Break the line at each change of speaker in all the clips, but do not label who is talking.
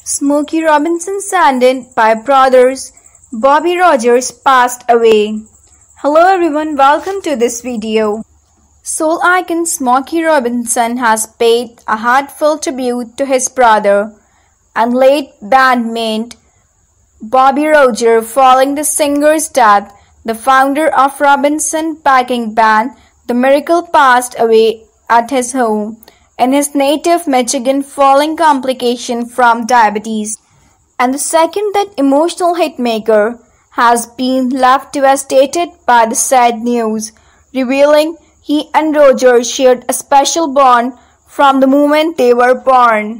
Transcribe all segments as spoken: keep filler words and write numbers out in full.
Smokey Robinson Sandin by brothers Bobby Rogers passed away. Hello everyone, welcome to this video. Soul icon Smokey Robinson has paid a heartfelt tribute to his brother and late bandmate Bobby Rogers following the singer's death. The founder of Robinson backing band The Miracle passed away at his home in his native Michigan following complications from diabetes. And the second that emotional hitmaker has been left devastated by the sad news, revealing he and Rogers shared a special bond from the moment they were born.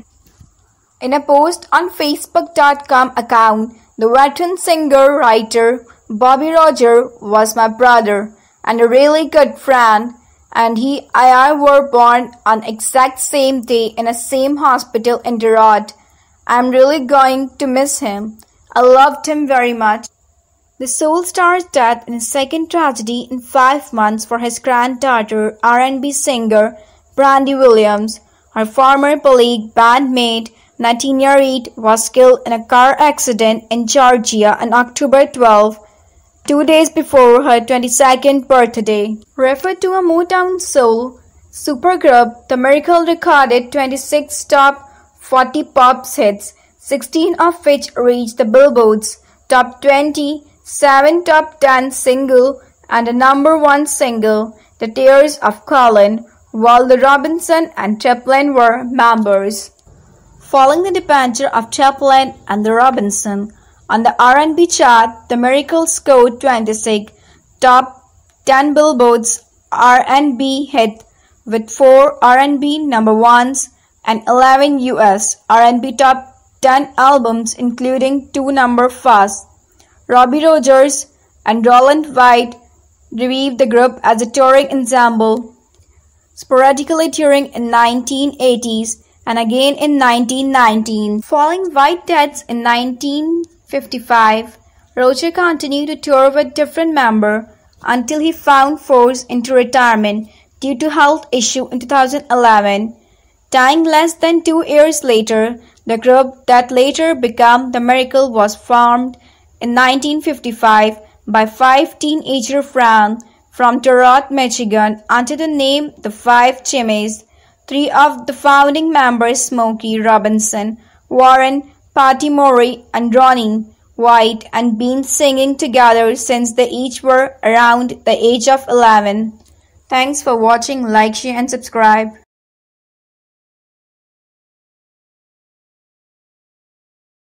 In a post on Facebook dot com account, the veteran singer-writer Bobby Rogers was my brother and a really good friend, and he and I were born on exact same day in a same hospital in Detroit. I'm really going to miss him. I loved him very much. The Soul star's death in a second tragedy in five months for his granddaughter, R and B singer Brandy Williams. Her former colleague, bandmate Natina Reed, was killed in a car accident in Georgia on October twelfth, two days before her twenty-second birthday. Referred to a Motown soul supergroup, The Miracle recorded twenty-six top forty pop hits, sixteen of which reached the Billboard's top twenty, seven top ten single, and a number one single, The Tears of Colin, while the Robinson and Chaplin were members. Following the departure of Chaplin and the Robinson, on the R and B chart, The Miracle scored twenty-six top ten Billboard's R and B hits with four R and B number ones and eleven U S R and B top ten albums, including two number fives. Robbie Rogers and Roland White revived the group as a touring ensemble, sporadically touring in nineteen eighties and again in nineteen nineteen. Following White's death in nineteen fifty-five, Rogers continued to tour with different members until he found forced into retirement due to health issues in two thousand eleven. Dying less than two years later, the group that later became The Miracle was formed in nineteen fifty-five by five teenager friends from Detroit, Michigan under the name The Five Chimneys. Three of the founding members, Smokey Robinson, Warren, Patty Murray, and Ronnie White, and been singing together since they each were around the age of eleven. Thanks for watching. Like, share, and subscribe.